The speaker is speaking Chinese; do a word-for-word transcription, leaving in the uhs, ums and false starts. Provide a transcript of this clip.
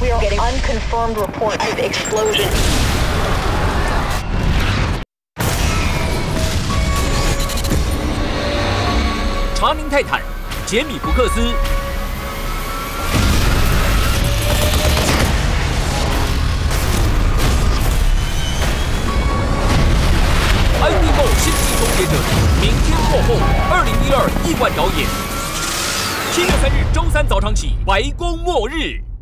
We are getting unconfirmed reports of explosion. 查明泰坦，杰米·福克斯。 Animal 星际终结者，明天过后，二零一二亿万导演，七月三日周三早场起，白宫末日。